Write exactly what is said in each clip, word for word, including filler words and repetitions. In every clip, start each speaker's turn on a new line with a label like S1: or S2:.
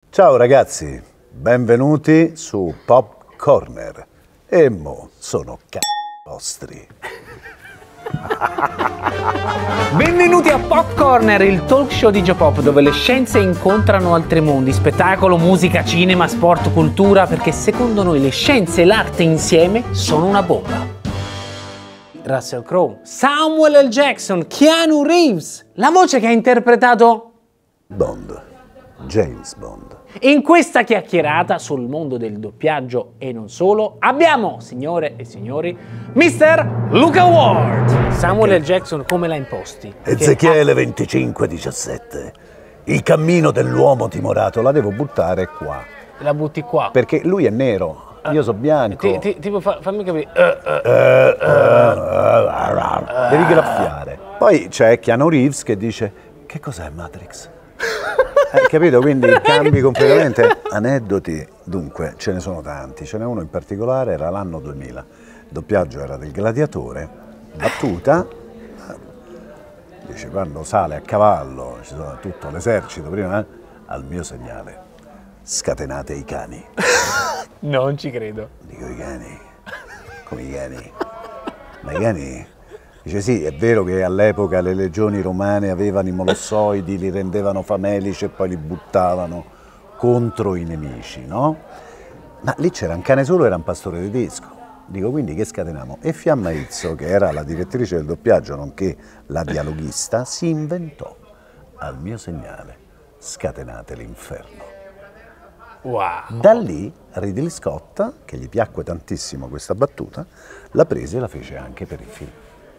S1: Ciao ragazzi, benvenuti su Pop Corner. E mo sono c***i vostri.
S2: Benvenuti a Pop Corner, il talk show di Geopop dove le scienze incontrano altri mondi, spettacolo, musica, cinema, sport, cultura, perché secondo noi le scienze e l'arte insieme sono una bomba. Russell Crowe, Samuel L. Jackson, Keanu Reeves, la voce che ha interpretato
S1: Bond, James Bond.
S2: In questa chiacchierata sul mondo del doppiaggio e non solo, abbiamo, signore e signori, mister Luca Ward. Samuel L. Jackson come l'ha imposti?
S1: Ezechiele venticinque diciassette. Il cammino dell'uomo timorato la devo buttare qua.
S2: La butti qua?
S1: Perché lui è nero, io sono bianco.
S2: Ti, ti, tipo fa, fammi capire. Uh, uh,
S1: uh, uh, uh, devi graffiare. Poi c'è Keanu Reeves che dice: che cos'è Matrix? Hai capito? Quindi cambi completamente. Aneddoti, dunque, ce ne sono tanti. Ce n'è uno in particolare, era l'anno duemila. Il doppiaggio era del Gladiatore. Battuta, dice, quando sale a cavallo, ci sono tutto l'esercito, prima, eh, al mio segnale, scatenate i cani.
S2: Non ci credo.
S1: Dico, i cani? Come i cani? Ma i cani? Dice sì, è vero che all'epoca le legioni romane avevano i molossoidi, li rendevano famelici e poi li buttavano contro i nemici, no? Ma lì c'era un cane solo, era un pastore tedesco. Dico, quindi che scateniamo? E Fiamma Izzo, che era la direttrice del doppiaggio, nonché la dialoghista, si inventò: al mio segnale, scatenate l'inferno.
S2: Wow.
S1: Da lì Ridley Scott, che gli piacque tantissimo questa battuta, la prese e la fece anche per il film.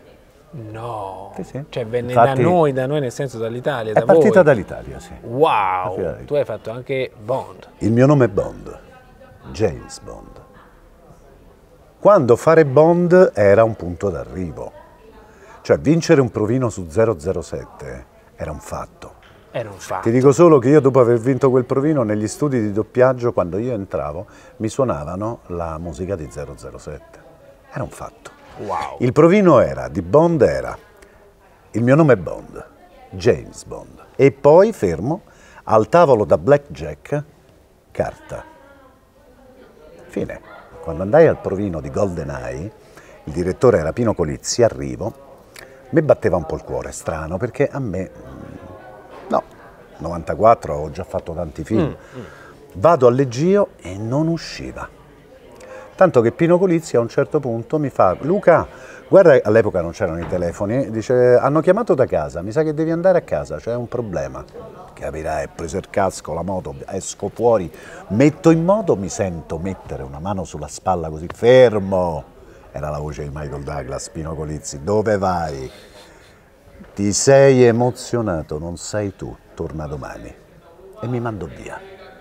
S2: No,
S1: sì, sì.
S2: Cioè venne
S1: Infatti,
S2: da noi, da noi nel senso dall'Italia, da
S1: è partita
S2: voi.
S1: dall'Italia, sì.
S2: Wow,
S1: dall'Italia.
S2: Tu hai fatto anche Bond.
S1: Il mio nome è Bond, James Bond. Quando fare Bond era un punto d'arrivo, cioè vincere un provino su zero zero sette era un fatto.
S2: Era un fatto.
S1: Ti dico solo che io dopo aver vinto quel provino negli studi di doppiaggio, quando io entravo, mi suonavano la musica di zero zero sette. Era un fatto.
S2: Wow.
S1: Il provino era, di Bond era, il mio nome è Bond, James Bond. E poi fermo, al tavolo da blackjack, carta. Fine. Quando andai al provino di GoldenEye, il direttore era Pino Colizzi, arrivo, mi batteva un po' il cuore, strano, perché a me, no, novantaquattro avevo già fatto tanti film. Mm, mm. Vado al leggio e non usciva. Tanto che Pino Colizzi a un certo punto mi fa: Luca, guarda, all'epoca non c'erano i telefoni, dice, hanno chiamato da casa, mi sa che devi andare a casa, c'è un problema. Capirai, ho preso il casco, la moto, esco fuori, metto in moto, mi sento mettere una mano sulla spalla così, fermo. Era la voce di Michael Douglas, Pino Colizzi, dove vai? Ti sei emozionato, non sei tu, torna domani. E mi mandò via.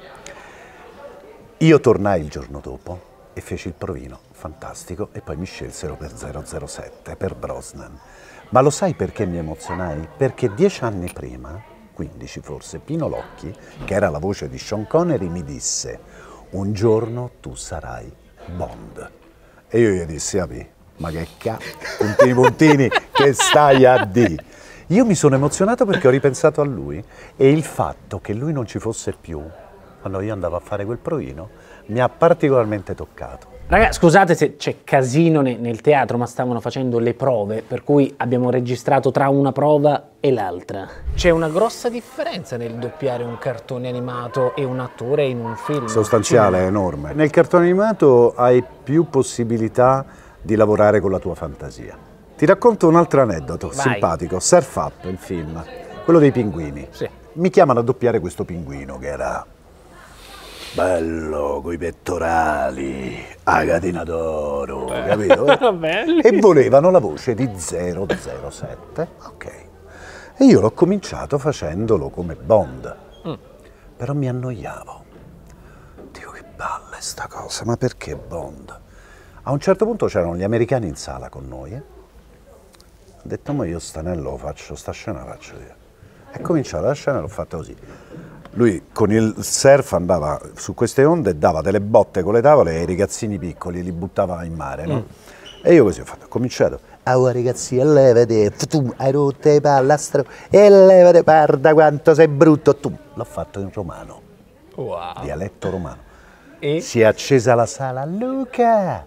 S1: Io tornai il giorno dopo e feci il provino, fantastico, e poi mi scelsero per zero zero sette, per Brosnan. Ma lo sai perché mi emozionai? Perché dieci anni prima, quindici forse, Pino Locchi, che era la voce di Sean Connery, mi disse: un giorno tu sarai Bond. E io gli dissi: Api, ma che cazzo, puntini puntini, che stai a di? Io mi sono emozionato perché ho ripensato a lui e il fatto che lui non ci fosse più quando io andavo a fare quel provino mi ha particolarmente toccato.
S2: Ragazzi, scusate se c'è casino ne, nel teatro, ma stavano facendo le prove, per cui abbiamo registrato tra una prova e l'altra. C'è una grossa differenza nel doppiare un cartone animato e un attore in un film.
S1: Sostanziale, è enorme. Nel cartone animato hai più possibilità di lavorare con la tua fantasia. Ti racconto un altro aneddoto. Vai. Simpatico. Surf Up, il film, quello dei pinguini.
S2: Sì.
S1: Mi chiamano a doppiare questo pinguino che era bello, coi pettorali, agatina d'oro, capito? E volevano la voce di zero zero sette, ok. E io l'ho cominciato facendolo come Bond, mm. però mi annoiavo. Dico, che balle sta cosa, ma perché Bond? A un certo punto c'erano gli americani in sala con noi, eh? Ho detto, ma io stanello lo faccio, sta scena la faccio io. E cominciata la scena e l'ho fatta così. Lui con il surf andava su queste onde e dava delle botte con le tavole ai ragazzini piccoli, li buttava in mare, no? Mm. E io così ho fatto, ho cominciato. Ah, ragazzi, e levate, tu hai rotto le pallastre, e levate, guarda quanto sei brutto, tu. L'ho fatto in romano.
S2: Wow.
S1: Dialetto romano.
S2: E?
S1: Si è accesa la sala. Luca,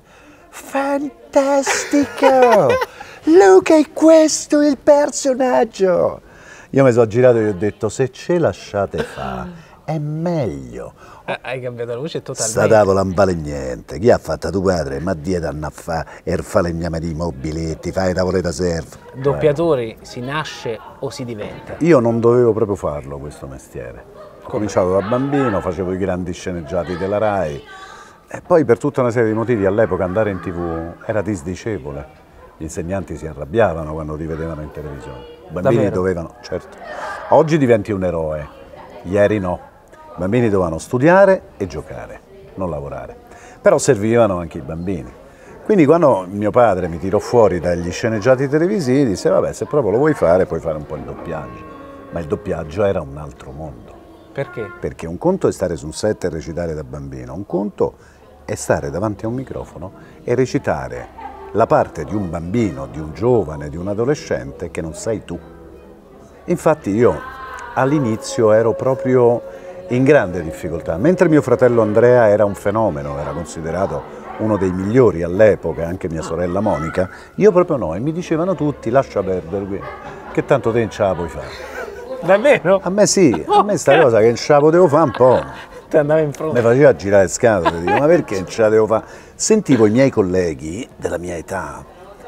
S1: fantastico! Luca, è questo il personaggio! Io mi sono girato e gli ho detto, se ce lasciate fare, è meglio.
S2: Eh, hai cambiato la voce totalmente.
S1: Sta tavola non vale niente. Chi ha fatto tuo padre? Ma dieta a fare e falegname di mobiletti, fai tavole da surf.
S2: Doppiatori si nasce o si diventa?
S1: Io non dovevo proprio farlo questo mestiere. Ho cominciato da bambino, facevo i grandi sceneggiati della Rai e poi per tutta una serie di motivi all'epoca andare in tv era disdicevole. Gli insegnanti si arrabbiavano quando ti vedevano in televisione. I bambini
S2: Davvero?
S1: dovevano, certo. Oggi diventi un eroe, ieri no. I bambini dovevano studiare e giocare, non lavorare. Però servivano anche i bambini. Quindi quando mio padre mi tirò fuori dagli sceneggiati televisivi, disse vabbè, se proprio lo vuoi fare puoi fare un po' il doppiaggio. Ma il doppiaggio era un altro mondo.
S2: Perché?
S1: Perché un conto è stare su un set e recitare da bambino, un conto è stare davanti a un microfono e recitare la parte di un bambino, di un giovane, di un adolescente che non sei tu. Infatti io all'inizio ero proprio in grande difficoltà, mentre mio fratello Andrea era un fenomeno, era considerato uno dei migliori all'epoca, anche mia sorella Monica, io proprio no, e mi dicevano tutti lascia perdere qui, che tanto te non ce la puoi fare.
S2: Davvero?
S1: A me sì, a me sta cosa che non ce la potevo fare un po'.
S2: Ti andava in fronte.
S1: Mi faceva girare scatole, dico, ma perché non ce la devo fare? Sentivo i miei colleghi della mia età,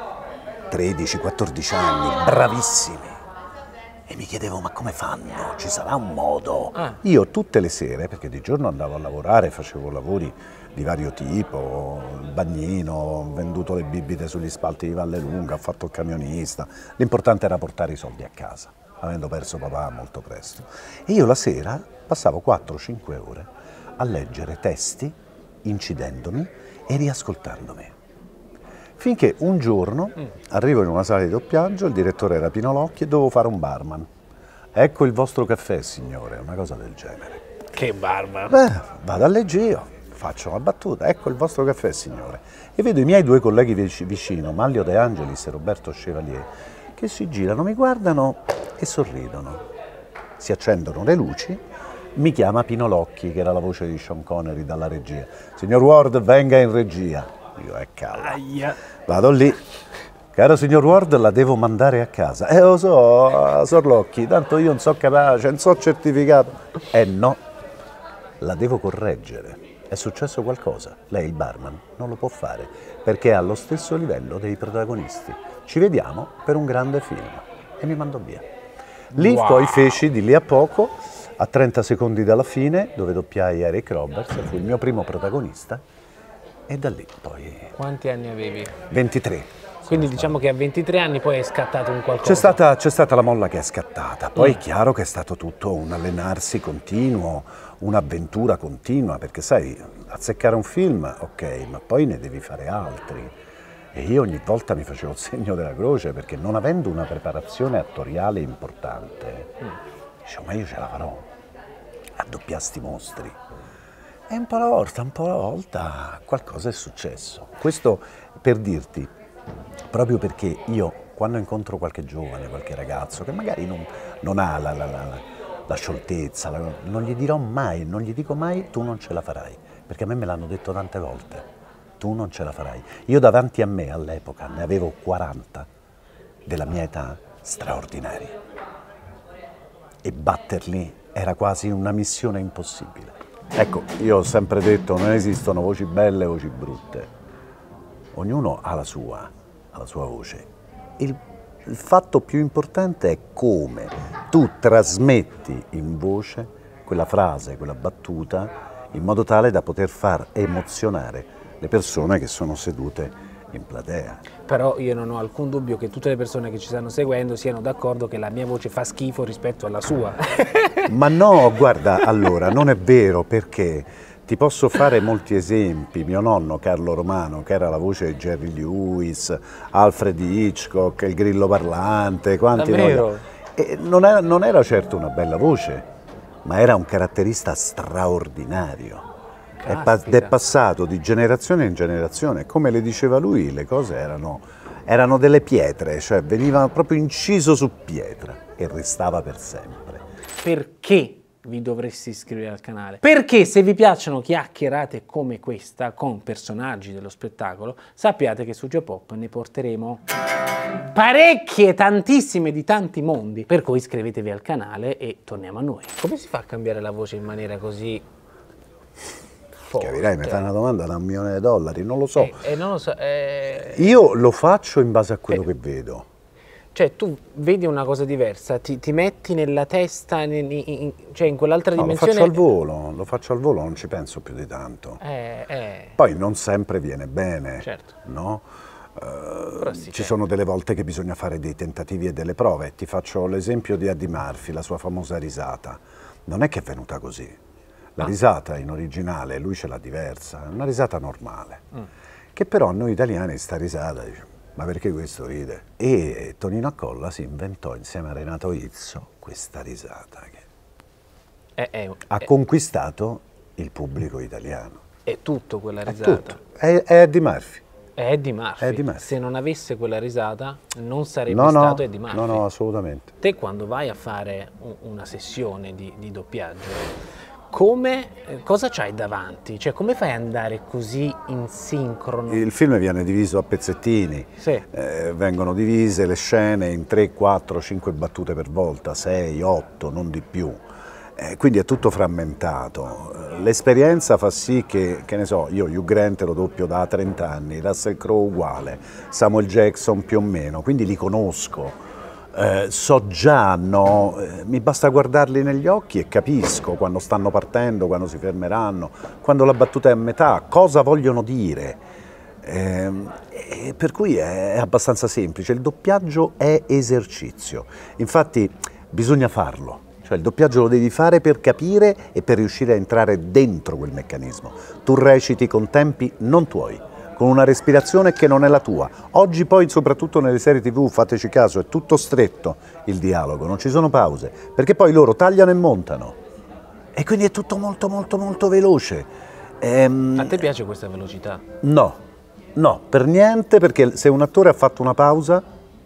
S1: tredici quattordici anni, bravissimi, e mi chiedevo ma come fanno? Ci sarà un modo?
S2: Ah.
S1: Io tutte le sere, perché di giorno andavo a lavorare, facevo lavori di vario tipo, il bagnino, ho venduto le bibite sugli spalti di Valle Lunga, ho fatto il camionista, l'importante era portare i soldi a casa, avendo perso papà molto presto. E io la sera passavo quattro cinque ore a leggere testi, incidendomi e riascoltandomi. Finché un giorno arrivo in una sala di doppiaggio, il direttore era Pino Locchi e dovevo fare un barman. Ecco il vostro caffè, signore, una cosa del genere.
S2: Che barba.
S1: Beh, vado a leggere, faccio una battuta, ecco il vostro caffè, signore. E vedo i miei due colleghi vicino, Manlio De Angelis e Roberto Chevalier, che si girano, mi guardano e sorridono. Si accendono le luci, mi chiama Pino Locchi, che era la voce di Sean Connery dalla regia. Signor Ward, venga in regia. Io, è calma.
S2: Aia.
S1: Vado lì. Caro signor Ward, la devo mandare a casa. Eh, lo so, Sor Locchi, tanto io non so capace, non so certificato. Eh no, la devo correggere. È successo qualcosa. Lei, il barman, non lo può fare, perché è allo stesso livello dei protagonisti. Ci vediamo per un grande film. E mi mandò via. Lì
S2: Wow.
S1: poi feci, di lì a poco, a trenta secondi dalla fine, dove doppiai Eric Roberts, fu il mio primo protagonista, e da lì poi...
S2: Quanti anni avevi?
S1: ventitré.
S2: Quindi diciamo che a ventitré anni poi è scattato un qualcosa.
S1: C'è stata, c'è stata la molla che è scattata, poi è chiaro che è stato tutto un allenarsi continuo, un'avventura continua, perché sai, azzeccare un film, ok, ma poi ne devi fare altri. E io ogni volta mi facevo il segno della croce, perché non avendo una preparazione attoriale importante, dicevo, ma io ce la farò a doppiare sti mostri. E un po' alla volta, un po' alla volta, qualcosa è successo. Questo per dirti, proprio perché io, quando incontro qualche giovane, qualche ragazzo, che magari non, non ha la, la, la, la scioltezza, la, non gli dirò mai, non gli dico mai, tu non ce la farai, perché a me me l'hanno detto tante volte, tu non ce la farai. Io davanti a me, all'epoca, ne avevo quaranta della mia età, straordinari. E batterli era quasi una missione impossibile. Ecco, io ho sempre detto, non esistono voci belle e voci brutte. Ognuno ha la sua, ha la sua voce. Il, il fatto più importante è come tu trasmetti in voce quella frase, quella battuta, in modo tale da poter far emozionare le persone che sono sedute in platea.
S2: Però io non ho alcun dubbio che tutte le persone che ci stanno seguendo siano d'accordo che la mia voce fa schifo rispetto alla sua.
S1: Ma no, guarda, allora, non è vero, perché ti posso fare molti esempi. Mio nonno Carlo Romano, che era la voce di Jerry Lewis, Alfred Hitchcock, il grillo parlante, quanti
S2: Davvero?
S1: noi... E non era, non era certo una bella voce, ma era un caratterista straordinario. È, pa- ed è passato di generazione in generazione. Come le diceva lui, le cose erano, erano delle pietre, cioè veniva proprio inciso su pietra e restava per sempre.
S2: Perché vi dovreste iscrivere al canale. Perché se vi piacciono chiacchierate come questa con personaggi dello spettacolo, sappiate che su Geopop ne porteremo parecchie, tantissime di tanti mondi. Per cui iscrivetevi al canale e torniamo a noi. Come si fa a cambiare la voce in maniera così forte?
S1: Capirai, mi fai una domanda da un milione di dollari, non lo so.
S2: E eh, eh, non lo so. Eh...
S1: Io lo faccio in base a quello
S2: eh.
S1: che vedo.
S2: Cioè tu vedi una cosa diversa, ti, ti metti nella testa, in, in, cioè in quell'altra
S1: No,
S2: dimensione.
S1: lo faccio al volo, lo faccio al volo, non ci penso più di tanto.
S2: Eh, eh.
S1: Poi non sempre viene bene,
S2: Certo.
S1: no? Uh,
S2: Però sì,
S1: ci
S2: certo.
S1: sono delle volte che bisogna fare dei tentativi e delle prove. Ti faccio l'esempio di Eddie Murphy, la sua famosa risata. Non è che è venuta così. La
S2: ah.
S1: risata in originale, lui ce l'ha diversa, è una risata normale. Mm. Che però a noi italiani sta risata, dice, ma perché questo ride? E Tonino Accolla si inventò insieme a Renato Izzo questa risata che
S2: è, è,
S1: ha
S2: è,
S1: conquistato il pubblico italiano.
S2: È tutto quella risata.
S1: È tutto. È, è Eddie Murphy.
S2: È Eddie Murphy.
S1: È Eddie Murphy.
S2: Se non avesse quella risata non sarebbe
S1: no,
S2: stato
S1: no,
S2: Eddie Murphy.
S1: No, no, assolutamente.
S2: Te quando vai a fare una sessione di, di doppiaggio, come, cosa c'hai davanti? Cioè come fai ad andare così in sincrono?
S1: Il film viene diviso a pezzettini,
S2: sì.
S1: eh, vengono divise le scene in tre, quattro, cinque battute per volta, sei, otto, non di più. Eh, quindi è tutto frammentato. L'esperienza fa sì che, che ne so, io Hugh Grant lo doppio da trenta anni, Russell Crowe uguale, Samuel Jackson più o meno, quindi li conosco. Eh, so già, no, eh, mi basta guardarli negli occhi e capisco quando stanno partendo, quando si fermeranno, quando la battuta è a metà, cosa vogliono dire. Eh, eh, per cui è, è abbastanza semplice, il doppiaggio è esercizio, infatti bisogna farlo. Cioè il doppiaggio lo devi fare per capire e per riuscire a entrare dentro quel meccanismo. Tu reciti con tempi non tuoi, con una respirazione che non è la tua. Oggi poi, soprattutto nelle serie tivù, fateci caso, è tutto stretto il dialogo, non ci sono pause, perché poi loro tagliano e montano. E quindi è tutto molto molto molto veloce. Ehm...
S2: A te piace questa velocità?
S1: No, no, per niente, perché se un attore ha fatto una pausa,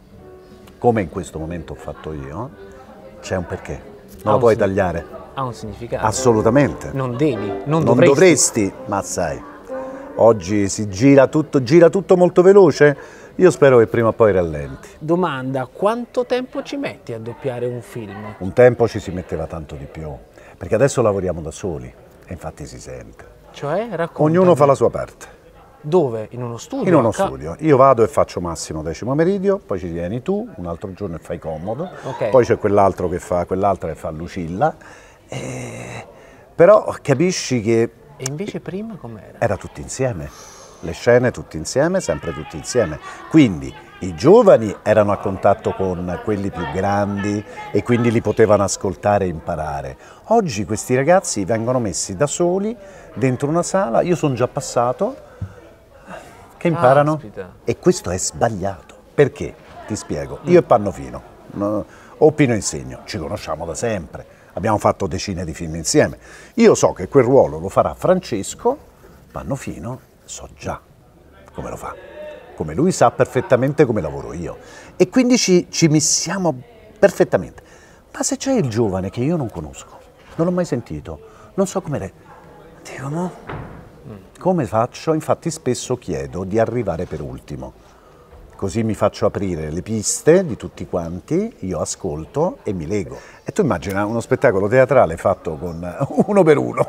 S1: come in questo momento ho fatto io, c'è un perché. Non lo puoi tagliare.
S2: Ha un significato.
S1: Assolutamente.
S2: Non devi, non,
S1: non
S2: dovresti.
S1: dovresti, ma sai, oggi si gira tutto, gira tutto molto veloce, io spero che prima o poi rallenti.
S2: Domanda, quanto tempo ci metti a doppiare un film?
S1: Un tempo ci si metteva tanto di più, perché adesso lavoriamo da soli, e infatti si sente.
S2: Cioè, raccontami.
S1: Ognuno fa la sua parte.
S2: Dove? In uno studio?
S1: In uno studio. Io vado e faccio Massimo Decimo Meridio, poi ci vieni tu, un altro giorno e fai Comodo,
S2: okay.
S1: Poi c'è quell'altro che fa, quell'altra che fa Lucilla, e... però capisci che...
S2: E invece prima com'era?
S1: Era tutti insieme, le scene tutti insieme, sempre tutti insieme. Quindi i giovani erano a contatto con quelli più grandi e quindi li potevano ascoltare e imparare. Oggi questi ragazzi vengono messi da soli dentro una sala, io sono già passato, che imparano.
S2: Aspita.
S1: E questo è sbagliato. Perché? Ti spiego. Io e Pannofino, no, o Pino Insegno, ci conosciamo da sempre, abbiamo fatto decine di film insieme. Io so che quel ruolo lo farà Francesco, Pannofino so già come lo fa, come lui sa perfettamente come lavoro io. E quindi ci, ci missiamo perfettamente. Ma se c'è il giovane che io non conosco, non l'ho mai sentito, non so come... Dico, no? Come faccio? Infatti spesso chiedo di arrivare per ultimo, così mi faccio aprire le piste di tutti quanti, io ascolto e mi lego. E tu immagina uno spettacolo teatrale fatto con uno per uno,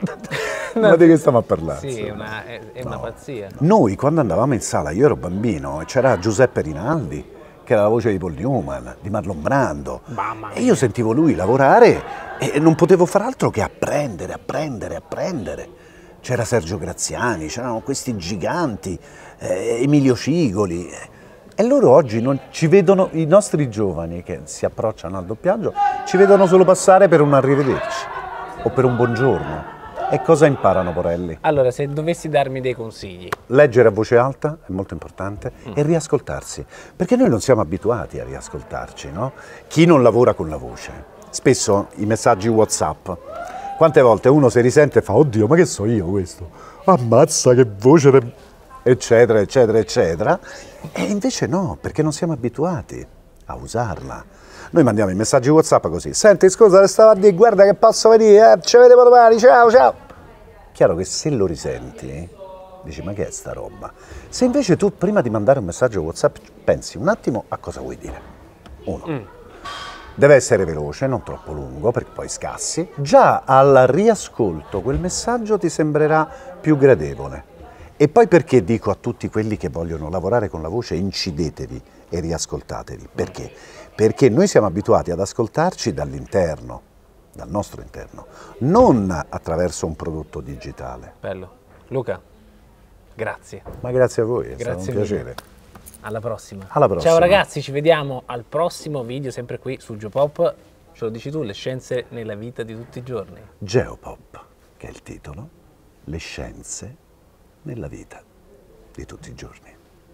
S1: ma di che stiamo a parlare?
S2: Sì, è una, è, è no. una pazzia.
S1: Noi quando andavamo in sala, io ero bambino, c'era Giuseppe Rinaldi, che era la voce di Paul Newman, di Marlon Brando, e io sentivo lui lavorare e non potevo far altro che apprendere, apprendere, apprendere. C'era Sergio Graziani, c'erano questi giganti, eh, Emilio Cigoli, e loro oggi non ci vedono, i nostri giovani che si approcciano al doppiaggio, ci vedono solo passare per un arrivederci o per un buongiorno. E cosa imparano, Porelli?
S2: Allora, se dovessi darmi dei consigli.
S1: Leggere a voce alta è molto importante mm. e riascoltarsi, perché noi non siamo abituati a riascoltarci, no? Chi non lavora con la voce, spesso i messaggi WhatsApp, quante volte uno si risente e fa oddio, ma che so io questo? Ammazza che voce, de... eccetera, eccetera, eccetera. E invece no, perché non siamo abituati a usarla. Noi mandiamo i messaggi WhatsApp così. Senti, scusa, stavo a dire, guarda che posso venire, eh, ci vedremo domani, ciao, ciao. Chiaro che se lo risenti, dici, ma che è sta roba? Se invece tu prima di mandare un messaggio WhatsApp pensi un attimo a cosa vuoi dire. Uno. Mm. Deve essere veloce, non troppo lungo, perché poi scassi. Già al riascolto quel messaggio ti sembrerà più gradevole. E poi perché dico a tutti quelli che vogliono lavorare con la voce incidetevi e riascoltatevi? Perché? Perché noi siamo abituati ad ascoltarci dall'interno, dal nostro interno, non attraverso un prodotto digitale.
S2: Bello. Luca, grazie.
S1: Ma grazie a voi, è
S2: grazie
S1: stato un piacere.
S2: Alla prossima.
S1: Alla prossima.
S2: Ciao ragazzi, ci vediamo al prossimo video, sempre qui su Geopop. Ce lo dici tu, le scienze nella vita di tutti i giorni.
S1: Geopop, che è il titolo, le scienze nella vita di tutti i giorni.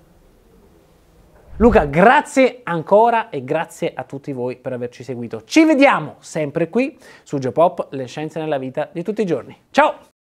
S2: Luca, grazie ancora e grazie a tutti voi per averci seguito. Ci vediamo sempre qui su Geopop, le scienze nella vita di tutti i giorni. Ciao!